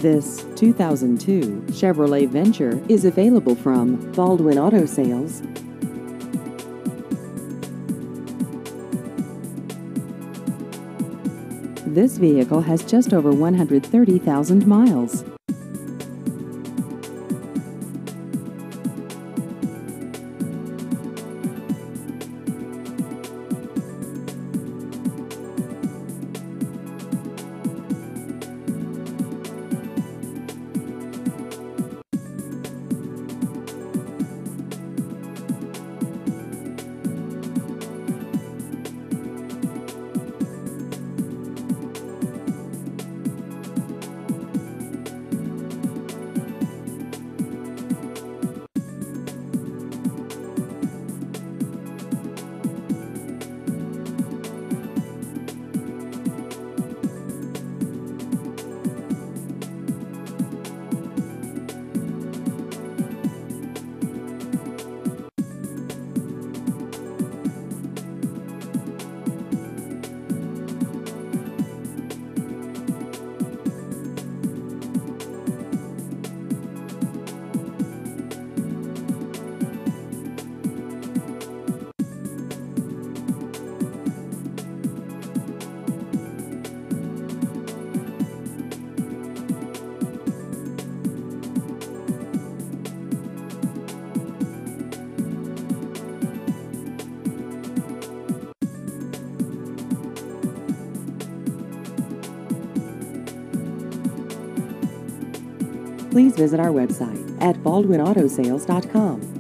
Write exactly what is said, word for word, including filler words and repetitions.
This two thousand two Chevrolet Venture is available from Baldwin Auto Sales. This vehicle has just over one hundred thirty thousand miles. Please visit our website at baldwin auto sales dot com.